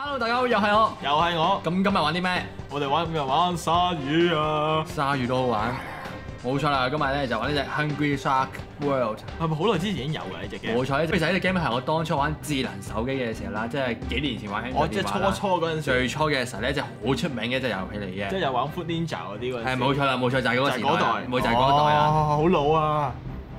Hello， 大家好，又係我。咁今日玩啲咩？ 我哋玩鯊魚啊！ 鯊魚都好玩，冇錯啦。今日咧就玩呢隻 Hungry Shark World。 係咪好耐之前已經有㗎呢隻 game？ 冇錯，其實呢隻 game 係我當初玩智能手機嘅時候啦，即係幾年前玩 Android 電話啦。 即係初嗰陣時。 最初嘅時候咧，一隻好出名嘅一隻遊戲嚟嘅。 即係有玩 Food Ninja 嗰啲嗰陣。 係冇錯啦，冇錯就係嗰個時代。冇就係嗰代啊！ 好老啊！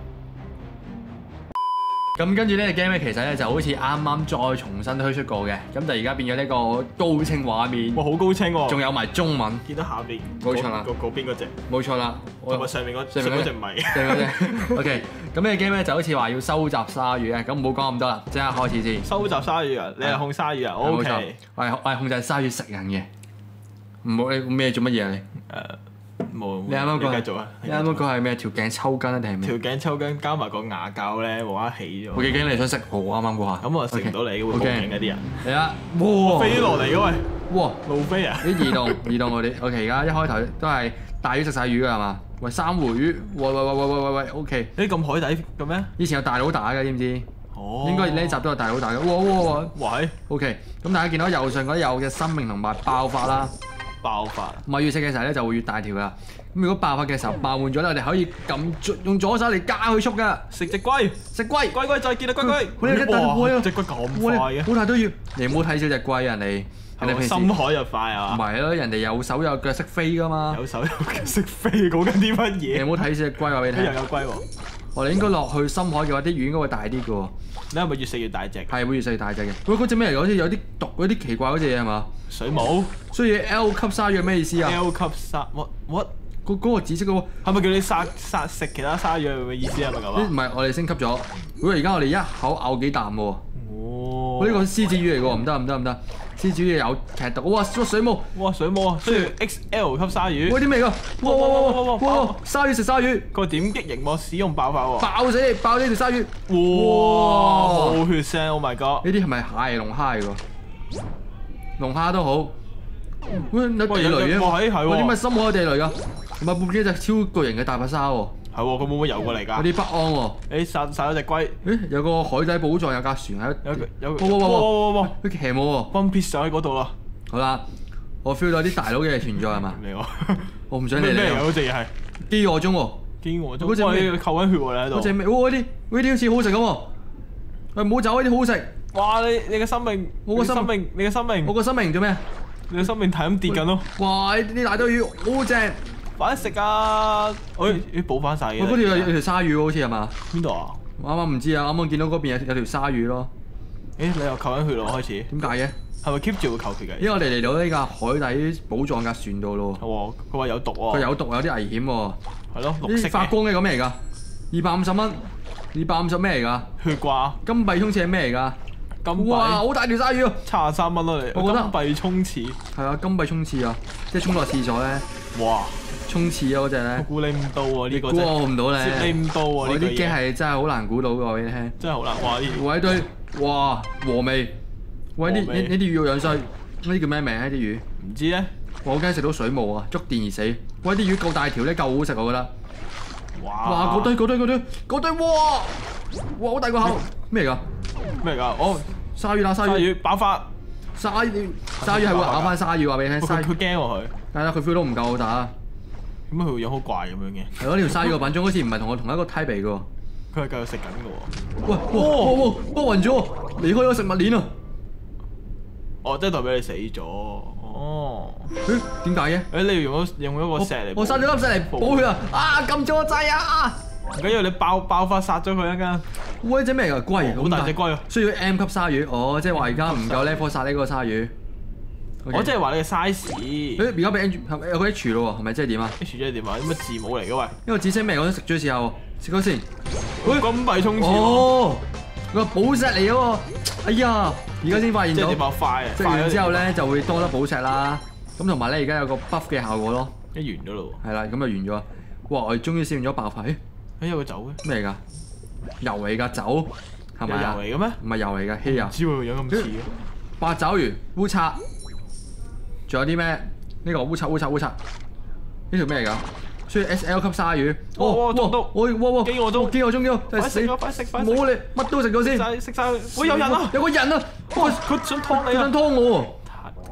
咁跟住呢隻 game 咧，其實咧就好似啱啱再重新推出過嘅，咁就而家變咗呢個高清畫面。 哇，好高清喎！ 仲有埋中文。見到下邊。 冇錯啦。 嗰邊嗰隻。 冇錯啦。 同埋上面嗰隻唔係。 上面嗰隻。OK， 咁呢隻 game 咧就好似話要收集鯊魚啊，咁唔好講咁多啦，即刻開始先。 收集鯊魚啊！你係控鯊魚啊？O K。 我係控制鯊魚食人嘅。唔好你咩做乜嘢啊你？ 冇。 你啱啱講繼續啊！ 你啱啱講係咩？條頸抽筋啊定係咩？ 條頸抽筋加埋個牙膠咧，冇得起咗。 我幾驚你想食我啱啱嗰下。 咁我食唔到你，會報警嗰啲人。 係啊！哇！ 飛落嚟嘅喂！ 哇！ 路飛啊！ 啲移動嗰啲。OK， 而家一開頭都係大魚食晒魚㗎係嘛？喂，珊瑚魚！喂 ，OK。 你咁海底嘅咩？ 以前有大佬打嘅，知唔知？ 哦。 應該呢集都有大佬打嘅。哇！ 喂 OK， 咁大家見到右上嗰啲有嘅生命同埋爆發啦。 爆發。 咪越食嘅時候咧就會越大條㗎。咁如果爆發嘅時候爆滿咗咧，我哋可以用左手嚟加佢速㗎。 食隻龜， 食龜， 龜再見啦，龜。 哇！ 隻龜咁快嘅， 好大都要。你唔好睇小隻龜，人哋平時深海就快啊。 唔係咯，人哋有手有腳識飛㗎嘛。 有手有腳識飛，講緊啲乜嘢？ 你唔好睇小隻龜話俾你聽。 又有龜喎。 我哋應該落去深海嘅話，啲魚應該會大啲嘅喎。 你係咪越食越大隻？係會越食越大隻嘅。喂，嗰隻咩嚟㗎？好似有啲毒嗰啲奇怪嗰隻嘢係嘛？ 水母。 所以 L 級鯊魚係咩意思啊 ？L 級鯊 what？ 嗰個紫色嗰個係咪叫你殺食其他鯊魚嘅意思係咪咁啊？ 唔係，我哋升級咗。而家我哋一口咬幾啖喎。 哦。 呢個獅子魚嚟㗎喎，唔得。獅子魚有劇毒。哇！水母。 哇！水母啊，需要 XL 級鯊魚。 喂，啲咩㗎？哇！鯊魚食鯊魚。 佢點擊螢幕使用爆發喎。 爆死你！爆呢條鯊魚。 哇！好血腥 ，Oh my god！ 呢啲係咪蟹龍蝦嚟㗎？龍蝦都好。喂，有地雷嘅。 係喎。 啲咩深海地雷㗎？唔係，半隻超巨型嘅大白鯊喎。 係喎，佢會唔會游過嚟㗎？ 有啲不安喎。 誒，殺咗隻龜。 誒，有個海底寶藏，有架船喺。 有。 哇！佢騎冇喎。 One Piece上喺嗰度啦。 好啦，我 feel 到啲大佬嘅存在係嘛？ 嚟喎。 我唔想理你。 咩嚟㗎？嗰隻嘢係。 飢餓中喎。 飢餓中。嗰隻咩？扣緊血喎，你喺度。 嗰隻咩？哇！呢啲好似好食咁喎。喂，唔好走，呢啲好食。 哇！你嘅生命。我嘅生命。你嘅生命。 我個生命做咩？ 你嘅生命係咁跌緊咯。 哇！呢大堆魚好正。 快啲食啊！誒補翻晒嘅。 嗰條有條鯊魚好似係嘛？ 邊度啊？ 我啱啱唔知啊，啱啱見到嗰邊有條鯊魚咯。 誒，你又扣緊血咯開始？ 點解嘅？ 係咪 keep 住會扣血嘅？ 因為我哋嚟到呢架海底寶藏架船度咯。 係佢話有毒喎。 佢有毒，有啲危險喎。 係咯，綠色發光嘅咁咩嚟㗎？250蚊，250咩嚟㗎？ 血掛。 金幣衝刺係咩嚟㗎？哇！好大條鯊魚啊 ！73蚊咯你。我覺得金幣衝刺。 係啊，金幣衝刺啊，即係衝落廁所咧。 哇！ 衝刺啊嗰隻咧。我估你唔到喎呢個。 估我唔到咧。 接你唔到喎呢個嘢。我啲機係真係好難估到嘅，話俾你聽。 真係好難。哇！ 喂堆，哇和味。喂呢啲魚好樣衰，呢啲叫咩名啊？啲魚唔知咧。 我驚食到水母啊，觸電而死。喂啲魚夠大條咧，夠好食我覺得。哇！嗰堆哇！哇好大個口，咩嚟㗎？ 咩嚟㗎？哦， 鯊魚啦，鯊魚爆發。 鯊魚係會咬翻鯊魚，話俾你聽。 佢驚喎佢。 係啦，佢 feel 到唔夠好打。 點解佢會樣好怪咁樣嘅？ 係咯，呢條鯊魚個品種好似唔係同我同一個 type 嚟嘅喎。 佢係繼續食緊嘅喎。 哇！暈咗，離開咗食物鏈啊！ 哦，即係代表你死咗。哦。 點解嘅？ 你要用咗個石嚟。 我殺咗粒石嚟補血啊！啊，撳咗個掣啊！ 唔緊要，你爆發殺咗佢一間。 喂，隻咩嚟㗎？龜， 好大隻龜啊！ 需要 M 級鯊魚。哦，即係話而家唔夠 level 殺呢個鯊魚。 我即係話你嘅 size。 而家俾 H 有個 H 咯喎，係咪即係點啊 ？H 即係點啊？啲乜字母嚟嘅喂？ 因為紫色咩？我想食咗試下喎，食咗先。 金幣衝刺。 哦，個寶石嚟嘅喎。哎呀，而家先發現到。 即係點啊？快啊！ 食完之後咧就會多得寶石啦。咁同埋咧而家有個 buff 嘅效果咯。 完咗咯喎。 係啦，咁就完咗。哇！我哋終於試完咗爆發。 有個酒嘅。咩嚟㗎？油嚟㗎，酒係咪啊？ 油嚟嘅咩？ 唔係油嚟㗎，稀油。 唔知喎，樣咁似嘅。 八爪魚、烏賊，仲有啲咩？呢個烏賊，呢條咩嚟㗎？需要 SL 級鯊魚。 哇！中毒！ 哇！ 飢餓中， 快食！冇你乜都食咗先。 食晒！喂，有人啊！ 有個人啊！ 佢想劏你啊！ 想劏我喎！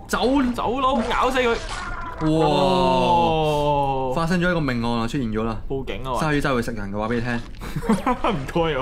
走佬咬死佢！ 哇！ 哦發生咗一個命案啊，出現咗啦！ 報警啊！ 鯊魚真係會食人嘅話俾你聽， 唔該喎。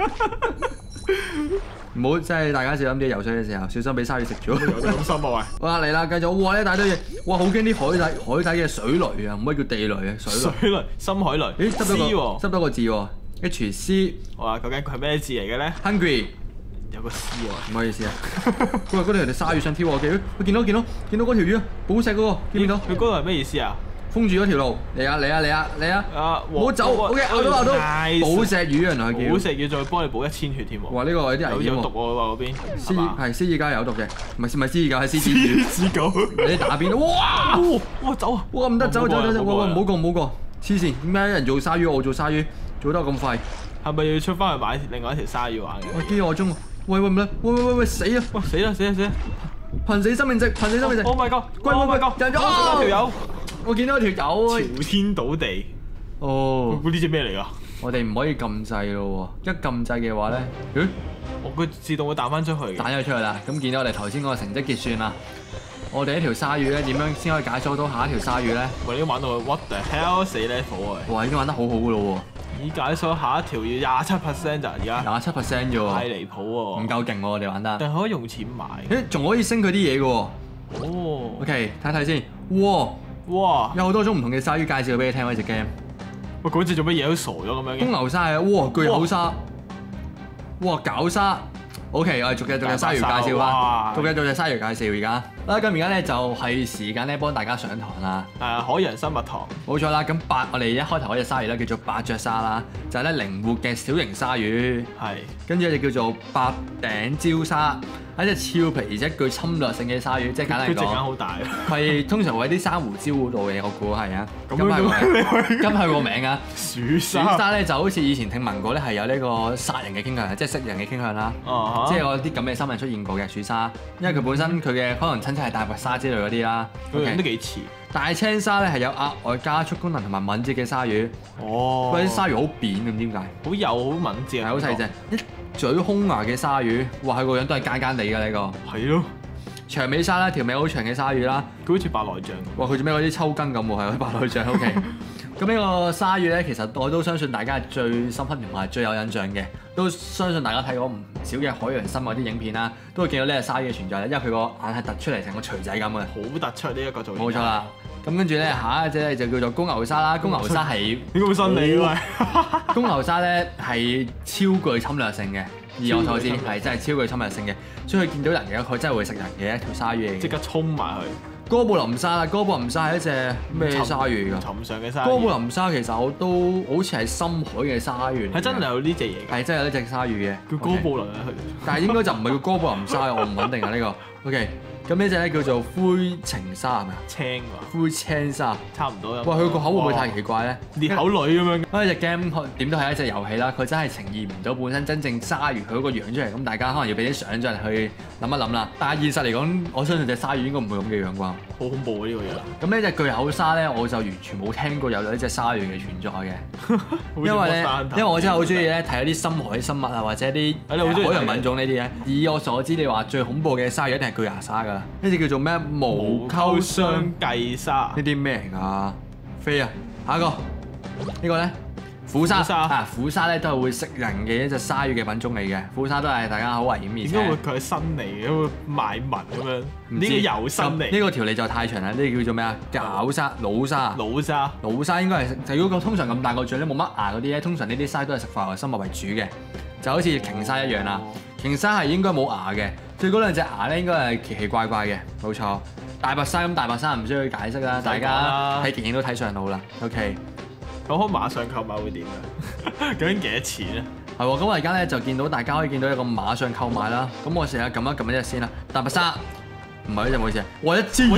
唔好即係大家小心啲游水嘅時候，小心俾鯊魚食咗。 有啲咁深啊喂！ 哇嚟啦，繼續哇呢一大堆嘢，哇好驚啲海底嘅水雷啊，唔可以叫地雷啊，水雷。 水雷、深海雷。 咦， 喎， 執到個字喎，HC。 哇，究竟佢係咩字嚟嘅咧 Hungry。 有個 C 喎。 唔好意思啊。喂，嗰條條鯊魚想跳我嘅，我見到嗰條魚啊，寶石嗰個，見唔見到？ 佢嗰個係咩意思啊？ 封住咗條路，嚟啊！ 啊！ 唔好走，OK，咬到，寶石魚原來係叫。 寶石魚再幫你補1000血添喎。 哇！呢個有啲危險喎。 有毒喎嗰邊。 係獅子狗有毒嘅，唔係獅子狗係獅子狗。 你打邊？哇！ 走啊！ 哇唔得，走！哇唔好過！黐線，點解人做鯊魚，我做鯊魚，做得咁快？ 係咪要出翻去買另外一條鯊魚玩嘅？ 我飢餓中，喂唔得，喂死啊！ 哇死啦！ 瀕死生命值 ！Oh my god！ 喂，人咗條友， 我見到條友朝天倒地。 哦， 呢隻咩嚟㗎？ 我哋唔可以撳掣咯喎，一撳掣嘅話咧， 佢自動會彈翻出去。 彈咗出去啦，咁見到我哋頭先嗰個成績結算啦。我哋呢條鯊魚咧點樣先可以解鎖到下一條鯊魚咧？ 我哋已經玩到 what the hell 死 level 啊！ 哇，已經玩得好好㗎咯喎！ 已解鎖下一條要27%咋而家 ？27%啫喎， 太離譜喎！ 唔夠勁喎，我哋玩得。 但係可以用錢買。 仲可以升佢啲嘢嘅喎。 哦。 OK，睇睇先。哇！有好多種唔同嘅鯊魚介紹俾你聽喎，呢隻 game。 喂，嗰隻做乜嘢都傻咗咁樣嘅？ 公牛鯊啊！哇，巨口鯊。哇，絞鯊。OK，我哋逐隻鯊魚介紹翻，逐隻鯊魚介紹而家。咁而家咧就係時間咧幫大家上堂啦。 海洋生物堂。冇錯啦，咁我哋一開頭嗰隻鯊魚咧叫做八腳鯊啦，就係咧靈活嘅小型鯊魚。 係。跟住一隻叫做白頂礁鯊，係一隻俏皮而且具侵略性嘅鯊魚，即係簡單嚟講。佢隻眼好大。係通常會喺啲珊瑚礁嗰度嘅，我估係啊。咁係個名啊。鼠鯊咧就好似以前聽聞過咧係有呢個殺人嘅傾向，即係食人嘅傾向啦。即係有啲咁嘅新聞出現過嘅鼠鯊，因為佢本身佢嘅可能親戚係大白鯊之類嗰啲啦。 個樣都幾似。 大青鯊咧係有額外加速功能同埋敏捷嘅鯊魚。哦。嗰啲鯊魚好扁咁點解？好幼好敏捷，係好細隻。一嘴兇牙嘅鯊魚，哇！佢個樣都係奸奸地㗎呢個。係咯。長尾鯊啦，條尾好長嘅鯊魚啦。佢好似白內障。哇！佢做咩嗰啲抽筋咁喎？係白內障。OK。咁呢個鯊魚咧，其實我都相信大家係最深刻同埋最有印象嘅，都相信大家睇過唔少嘅海洋生物啲影片啦，都會見到呢隻鯊魚嘅存在咧，因為佢個眼係突出嚟成個錘仔咁嘅，好突出呢一個造型。冇錯啦。咁跟住咧，下一隻咧就叫做公牛鯊啦。公牛鯊係點解會新你嘅？公牛鯊咧係超具侵略性嘅，以我所知係真係超具侵略性嘅，所以佢見到人嘅佢真係會食人嘅一條鯊魚嚟嘅。即刻衝埋去！哥布林鯊啦，哥布林鯊係一隻咩鯊魚㗎？尋常嘅鯊魚。哥布林鯊其實我都好似係深海嘅鯊魚。係真係有呢隻嘢㗎？係真係有呢隻鯊魚嘅。叫哥布林啊佢。但係應該就唔係叫哥布林鯊，我唔肯定啊呢個。OK，咁呢隻咧叫做灰情鯊係咪啊？青㗎。灰青鯊。差唔多。哇！佢個口會唔會太奇怪咧？裂口女咁樣。因為隻 game 點都係一隻遊戲啦，佢真係呈現唔到本身真正鯊魚佢嗰個樣出嚟，咁大家可能要俾啲想像去諗一諗啦。但係現實嚟講，我相信隻鯊魚應該唔會咁嘅樣啩。好恐怖啊呢個樣！咁呢隻巨口鯊咧，我就完全冇聽過有呢隻鯊魚嘅存在嘅。因為我真係好中意咧睇一啲深海生物啊，或者啲海洋品種呢啲咧。以我所知，你話最恐怖嘅鯊魚一定係巨牙鯊㗎啦。呢隻叫做咩？無溝雙髻鯊。呢啲咩嚟㗎？飛啊！下一個呢個咧？虎鯊啊，虎鯊咧都係會食人嘅一隻鯊魚嘅品種嚟嘅。虎鯊都係大家好危險嘅。點解會佢係新嚟嘅？會賣紋咁樣？呢個又新嚟。呢個條脷就太長啦。呢個叫做咩啊？絞鯊、老鯊應該係就如果通常咁大個嘴咧，冇乜牙嗰啲咧，通常呢啲鯊都係食化學生物為主嘅，就好似鯨鯊一樣啦。鯨鯊係應該冇牙嘅，最嗰兩隻牙咧應該係奇奇怪怪嘅，冇錯。大白鯊咁大白鯊唔需要解釋啦，大家喺電影都睇上腦啦。OK。講開馬上購買會點㗎？究竟幾多錢咧？係喎，咁我而家咧就見到大家可以見到一個馬上購買啦。咁我成日撳一撳一隻先啦。大白鯊唔係呢隻，唔好意思。哇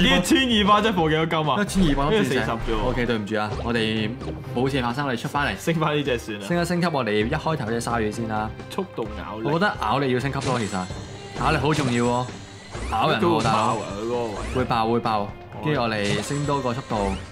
，1200隻貨幾多金啊？1200，呢個40啫。OK， 對唔住啊，我哋冇事發生，我哋出翻嚟升翻呢隻算啦。升一升級，我哋一開頭隻鯊魚先啦。速度咬力，我覺得咬力要升級咯，其實咬力好重要喎。咬人喎，大佬。會爆。跟住我哋升多個速度。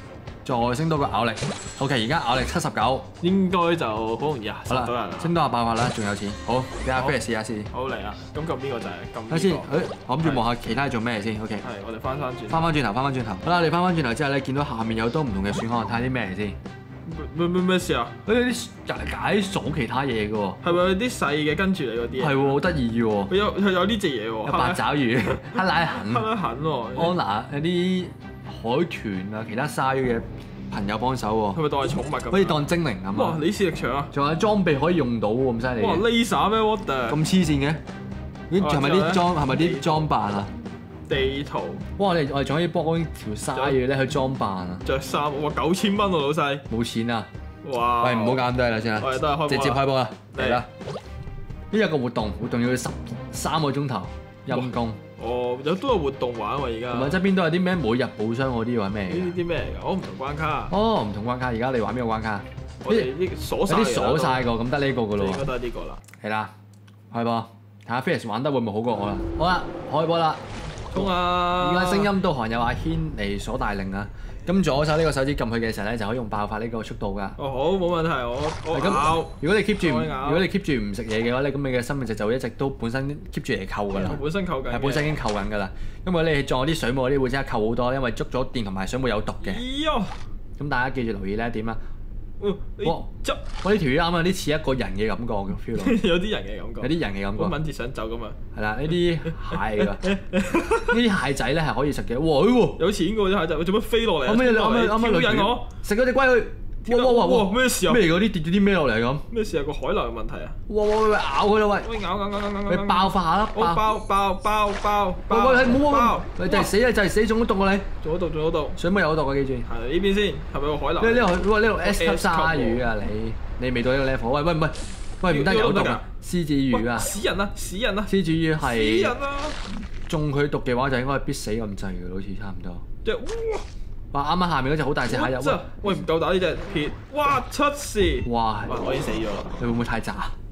再升多個咬力。OK， 而家咬力79， 應該就好容易啊， 好殺到人啦。 升多下爆發啦，仲有錢。好，俾阿 Fred 試下先。 好嚟啊！咁撳邊個就係撳睇先， 呢個。 我諗住望下其他做咩先。OK， 係，我哋翻轉。 翻轉頭，翻轉頭。好啦，你翻轉頭之後咧，見到下面有好多唔同嘅選項，睇下啲咩嚟先。 咩事啊？ 佢有啲解鎖其他嘢嘅喎。 係咪有啲細嘅跟住你嗰啲？ 係喎，好得意喎。 佢有呢隻嘢喎。 有八爪魚、克拉肯、 克拉肯喎。 安娜有啲海豚啊，其他鯊魚嘅朋友幫手喎。 係咪當係寵物咁？ 好似當精靈咁哇！ 啊！ 李氏力場啊！ 仲有裝備可以用到喎，咁犀利。 哇！Laser 咩 what 咁黐線嘅？咦，係咪啲裝係咪啲裝扮啊？ 地圖。 哇！我哋仲可以幫條鯊魚咧去裝扮啊！ 着衫，哇！9000蚊喎，老細。 冇錢啊！ 哇！ 喂，唔好搞咁多啦先啦， 我哋都係開波， 直接開波啦，嚟啦！呢有個活動要13個鐘頭，陰公。 哦，都有活動玩喎而家。 同埋側邊都有啲咩每日報箱嗰啲喎，咩嚟㗎？ 呢啲咩嚟㗎？唔同關卡。 哦，唔同關卡，而家你玩邊個關卡？ 我哋啲鎖晒。 有啲鎖晒個，咁得呢個㗎咯喎。 應該都係呢個啦。 係啦，開波，睇下 Fierce 玩得會唔會好過我啦？好啦，開波啦！ 衝啊！ 而家聲音導航有阿軒嚟鎖大令啊！咁左手呢個手指撳佢嘅時候咧，就可以用爆發呢個速度㗎。 哦，好，冇問題，我咬。 如果你 keep 住唔食嘢嘅話咧，咁你嘅生命值就會一直都本身 keep 住嚟扣㗎啦。 本身扣緊。 係本身已經扣緊㗎啦。因為你撞啲水母嗰啲會即刻扣好多，因為捉咗電同埋水母有毒嘅。咁大家記住留意咧點啊？哇！我呢條魚啱啊，有啲似一個人嘅感覺嘅 feel 到。 有啲人嘅感覺。 有啲人嘅感覺。 好敏捷想走咁啊！ 係啦，呢啲蟹㗎，呢啲蟹仔咧係可以食嘅。哇！ 有錢㗎喎啲蟹仔，做乜飛落嚟？ 啱啱引我食嗰隻龜去。哇！ 咩事啊？ 咩嚟㗎？啲跌咗啲咩落嚟咁？ 咩事啊？個海流有問題啊！ 哇！咬佢啦喂！ 喂咬！ 你爆發下啦！ 爆！ 喂，唔好！你就係死啊！就係死中咗毒啊你！ 中咗毒！ 水母有毒啊！記住。 係呢邊先，係咪個海流？ 呢度 S 級鯊魚啊你未到呢個 level？喂唔得有毒啊！獅子魚啊！ 死人啊！ 獅子魚係。 死人啊！ 中佢毒嘅話就應該係必死咁滯嘅，好似差唔多。哇！啱啱下面嗰隻好大隻蟹入。 喂唔夠打呢隻撇。哇！出事！ 哇！ 我已經死咗啦。 你會唔會太渣？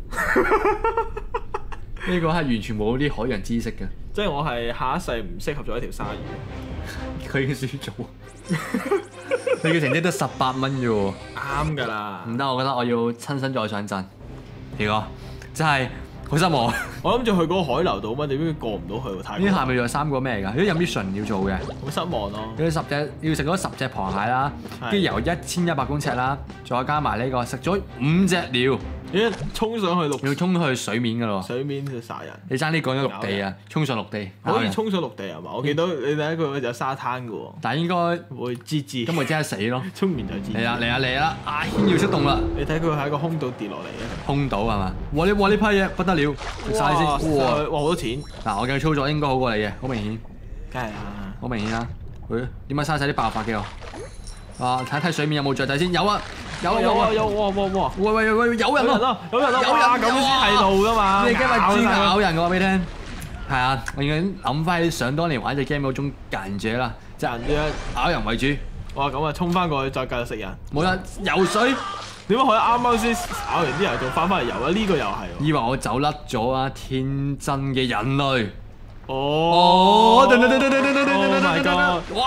呢個係完全冇啲海洋知識嘅。 即係我係下一世唔適合做一條鯊魚。 佢已經輸咗。你嘅成績得18蚊啫喎。 啱㗎啦。 唔得，我覺得我要親身再上陣。呢個真係好失望。 我諗住去嗰個海流度嘛，點知過唔到去喎？太呢下面仲有3個咩嚟㗎？有 mission 要做嘅。 好失望咯。 要食咗10隻螃蟹啦，跟住游1100公尺啦，再加埋呢個食咗5隻鳥。 咦？衝上去要衝去水面㗎咯喎。 水面就殺人。你爭啲講咗陸地啊，衝上陸地。 可以衝上陸地係嘛？我見到你第一個有沙灘㗎喎。 但係應該會咁咪即刻死咯。 衝完就知。 嚟啦！阿軒要出動啦。 你睇佢喺個空島跌落嚟嘅。 空島係嘛？哇！呢批嘢不得了，食曬先。 哇！好多錢。 嗱，我嘅操作應該好過你嘅，好明顯。 梗係啦。 好明顯啦。點解嘥晒啲爆發嘅我？睇睇水面有冇雀仔先。有啊！哇！喂！有人啊！ 咁先係路㗎嘛。 你今日專咬人嘅話俾你聽。係啊，我已經諗翻起想當年玩隻 game 嗰種忍者啦，即係咬人為主。 哇！咁啊，衝翻過去再繼續食人。 冇得游水。 點解可以啱啱先咬完啲人仲翻返嚟游啊？呢個又係。 以為我走甩咗啊！天真嘅人類。 哦！my god！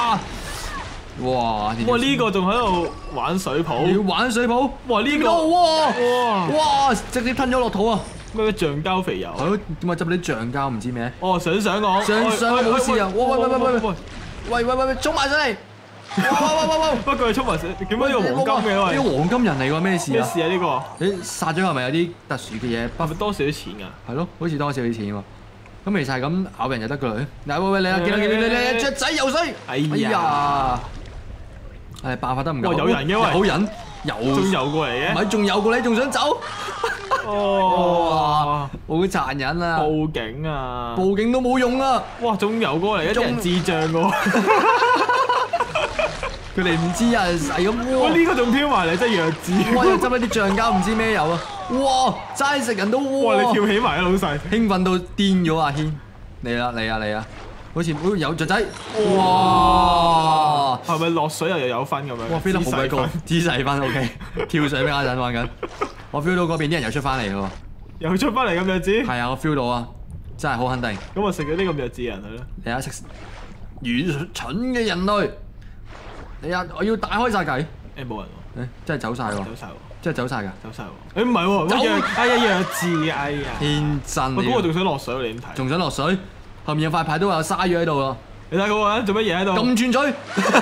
哇！ 呢個仲喺度玩水泡。 要玩水泡？哇！呢個哇！直接吞咗落肚啊！ 咩橡膠肥油？ 係咯，點解執啲橡膠唔知咩？ 哦，上我。 上冇事啊！喂，衝埋上嚟！哇！ 不過佢衝埋上，點解呢個黃金嘅？ 呢個黃金人嚟㗎，咩事啊？ 咩事啊？呢個？ 你殺咗係咪有啲特殊嘅嘢？ 係咪多少啲錢㗎？ 係咯，好似多少啲錢喎。咁其實係咁咬人就得㗎啦。嗱，喂，你啊，見到雀仔游水。哎呀！爆發得唔夠。 有人嘅喂。 有人仲游過嚟嘅。 唔係仲游過嚟，仲想走？哇！好殘忍啊！ 報警啊！ 報警都冇用啊！ 哇！仲游過嚟，一啲人智障㗎喎。 佢哋唔知啊，係咁。 哇！呢個仲挑埋嚟，真係弱智。 哇！又執一啲橡膠，唔知咩油啊！哇！齋食人都哇！ 你跳起埋啊，老細！ 興奮到癲咗阿軒！嚟啦！好似有雀仔。哇！ 係咪落水又有分咁樣？ 哇！飛得好鬼高，姿勢分 OK。跳水咩嗰陣玩緊？我 feel 到嗰邊啲人又出翻嚟喎。 又出翻嚟咁弱智？ 係啊，我 feel 到啊，真係好肯定。 咁我食咗啲咁弱智人去咧。 嚟啊！食愚蠢嘅人類。 我要大開晒計。 冇人喎。 真係走晒喎。 走晒喎。 真係走晒㗎。 走晒喎。唔係喎。 走。 哎呀弱智，哎呀。 天真。 嗰個仲想落水，你點睇？ 仲想落水？後面有塊牌都話有鯊魚喺度喎。 你睇嗰個人做乜嘢喺度？ 咁轉嘴。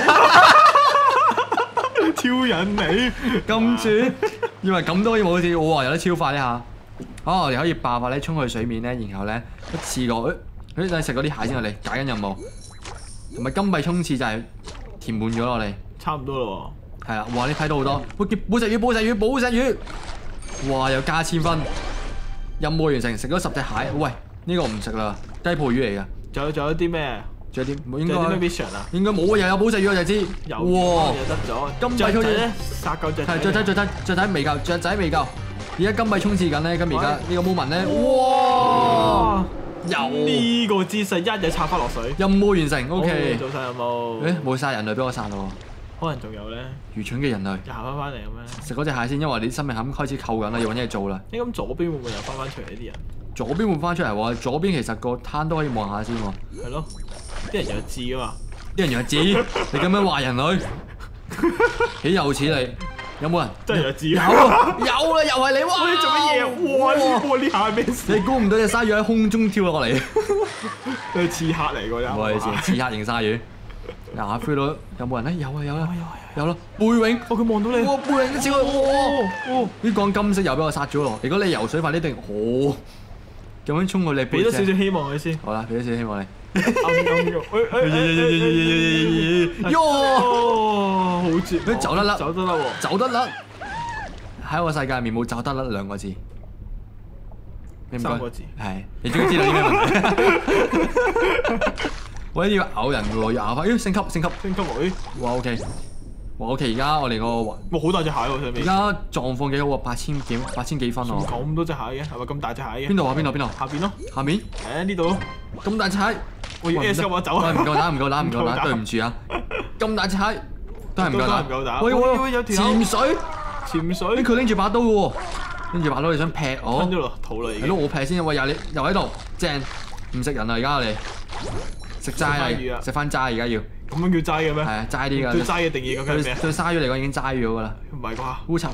超引你。 咁轉。以為咁都可以冇事，我話有得超快呢下。好，我哋可以爆發咧，衝去水面咧，然後咧一次過，你食嗰啲蟹先，我哋解緊任務。同埋金幣衝刺就係填滿咗我哋。 差唔多咯喎。係啊，哇！你睇到好多，喂，寶石魚，寶石魚，寶石魚！哇！又加1000分，任務完成，食咗10隻蟹。喂，呢個唔食啦，雞泡魚嚟㗎。 仲有啲咩？ 仲有啲應該咩 mission 啊？ 應該冇啊，又有寶石魚我就知。 有。哇！又得咗。 金幣衝刺咧，殺夠隻。 係雀仔未夠，雀仔未夠。而家金幣衝刺緊咧，咁而家呢個 moment 咧，哇！有呢個姿勢一嘢插翻落水。 任務完成 ，OK。 做晒任務。 誒，冇晒人類俾我殺咯喎。可能仲有咧。 愚蠢嘅人類。 又行翻嚟咁咩？ 食嗰隻蟹先，因為你啲生命餡開始扣緊啦，要揾嘢做啦。 咁左邊會唔會又翻出嚟呢啲人？ 左邊會翻出嚟喎，左邊其實個攤都可以望下先喎。 係咯，啲人弱智㗎嘛。 啲人弱智，你咁樣話人類，豈有此理？有冇人？ 真係弱智。 有啦，又係你哇！ 你做乜嘢？哇！呢下咩事？ 你估唔到隻鯊魚喺空中跳落嚟。 佢係刺客嚟㗎， 唔好意思，刺客型鯊魚。嗱，feel 到有冇人咧？有啦，背泳。 佢望到你。 哇！背泳一次過，呢缸金色又俾我殺咗咯。如果你游水快啲定好，咁樣衝去你背。 俾多少少希望佢先。 好啦，俾多少少希望你。 喲！好絕！ 佢走得甩， 走得甩。 喺我世界入面冇走得甩2個字。 3個字。 係，你終於知道啲咩問題？我要咬人嘅喎，要咬翻，咦升級女。 哇 OK，哇 OK， 而家我哋個哇好大隻蟹喎上面。而家狀況幾好啊，8000幾分喎。 咁多隻蟹嘅，係咪咁大隻蟹嘅？ 邊度啊？邊度？ 下邊咯。 下面？ 呢度。 咁大隻蟹。 我要 S 級我走啊！ 唔夠打，對唔住啊！咁大隻蟹都係唔夠打。喂， 有條潛水。佢拎住把刀嘅喎，拎住把刀你想劈我？ 吞咗落肚啦已經。 係咯，我劈先。喂，又喺度，正唔食人啦而家我哋。食齋啊！食翻齋而家要。 咁樣叫齋嘅咩？ 係啊，齋啲㗎。 對齋嘅定義究竟係咩？ 對鯊魚嚟講已經齋咗㗎啦。 唔係啩？ 烏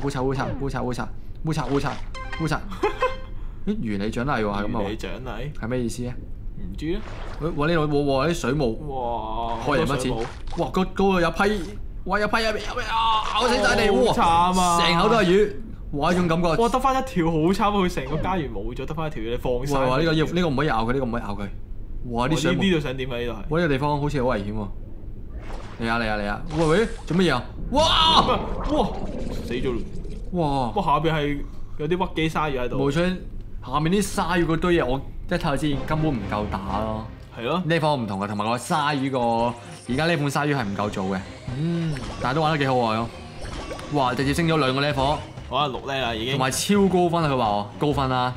賊。咦，魚你獎勵喎，係咁啊？ 魚你獎勵係咩意思啊？ 唔知啊！ 哇！呢度哇啲水母， 哇！ 開人乜錢？哇！嗰度有批，哇！有批啊！咬死晒你！哇！ 慘啊！ 成口都係魚，哇！呢種感覺。 哇！得翻一條好慘，佢成個家園冇咗，得翻一條，你放曬。 哇！呢個唔可以咬佢，哇！啲水母。 呢度想點啊？呢度係。 哇！呢個地方好似好危險喎。嚟啊！喂！做乜嘢啊？哇！ 死咗咯！ 哇！ 下邊係有啲屈機鯊魚喺度。 冇錯，下面啲鯊魚嗰堆嘢我。一睇就知根本唔夠打咯， 係咯， 呢款唔同嘅，同埋個鯊魚個而家呢款鯊魚係唔夠做嘅，但係都玩得幾好喎咯，哇！直接升咗2個 level， 哇6呢啦已經， 同埋超高分啊！佢話我高分啦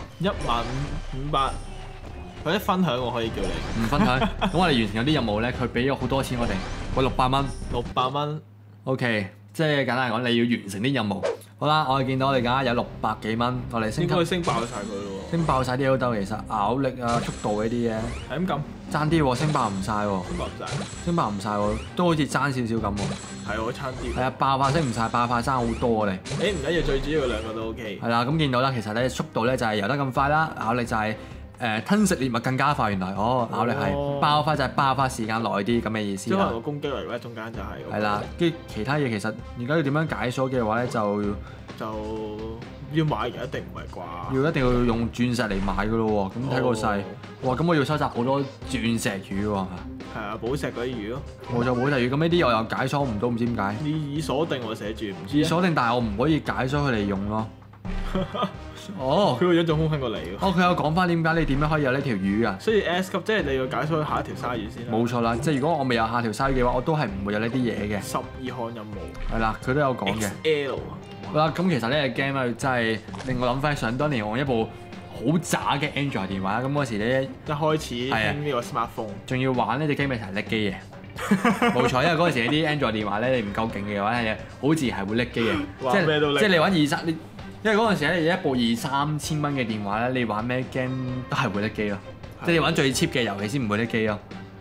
，15500，佢一分享我可以叫你， 唔分享，咁我哋完成咗啲任務咧，佢俾咗好多錢我哋，喂600蚊 ，600蚊 ，OK， 即係簡單嚟講，你要完成啲任務。好啦，我哋見到我哋而家有600幾蚊，我哋升級。 應該升爆晒佢咯喎！ 升爆晒啲都得，其實咬力啊、速度嗰啲嘢。 係咁撳。 爭啲喎，升爆唔晒喎。升爆唔晒喎，都好似爭少少咁喎。 係我差啲。 係啊，爆發升唔晒，爆發爭好多我哋。 唔緊要，最主要兩個都 OK。 係啦，咁見到啦，其實咧速度咧就係游得咁快啦，咬力就係吞食獵物更加快。原來咬力係爆發就係爆發時間耐啲咁嘅意思啦。 即係個攻擊嚟嘅，中間就係。 係啦，跟住其他嘢其實而家要點樣解鎖嘅話咧就要買嘅一定唔係啩？ 一定要用鑽石嚟買噶咯喎，咁睇個勢，哇！咁我要收集好多鑽石魚喎。 係啊，寶石嗰啲魚咯。 冇錯，寶石魚，咁呢啲我又解鎖唔到，唔知點解。 你已鎖定我寫住，唔知。 已鎖定，但係我唔可以解鎖佢嚟用咯。 佢個樣仲兇狠過你喎。 佢有講翻點解你點樣可以有呢條魚啊？ 所以 S 級即係你要解鎖下一條鯊魚先。 冇錯啦，即係如果我未有下條鯊魚嘅話，我都係唔會有呢啲嘢嘅。 12項任務。 係啦，佢都有講嘅。 XL。 好啦，咁其實呢個 game 咧真係令我諗翻想當年我一部好渣嘅 Android 電話，咁嗰時咧一開始興呢個 smartphone， 仲要玩呢隻 game 係叻機嘅。冇錯，因為嗰陣時啲 Android 電話咧，你唔夠勁嘅話係好自然係會叻機嘅。即係你玩2、3，因為嗰陣時咧你一部2-3千蚊嘅電話咧，你玩咩 game 都係會叻機咯。即係你玩最 cheap 嘅遊戲先唔會叻機咯。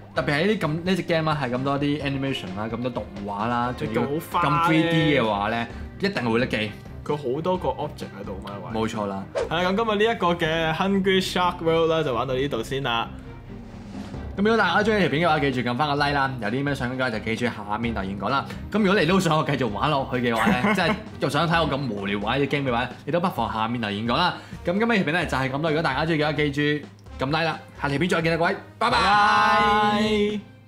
特別係呢隻 game 啦，係咁多啲 animation 啦，咁多動畫啦，仲要咁咁 3D 嘅話咧，一定會得機。 佢好多個 object 喺度嘛， 冇錯啦。 係啦，咁今日呢一個嘅 Hungry Shark World 啦，就玩到呢度先啦。 咁如果大家中意條片嘅話，記住撳翻個 like 啦。有啲咩想嘅就記住下面留言講啦。咁如果你都想我繼續玩落去嘅話咧，即係又想睇我咁無聊玩啲 game 嘅話，你都不妨下面留言講啦。咁今日條片咧就係咁多。如果大家中意嘅話，記住撳 like 啦。下條片再見啦，各位，拜拜。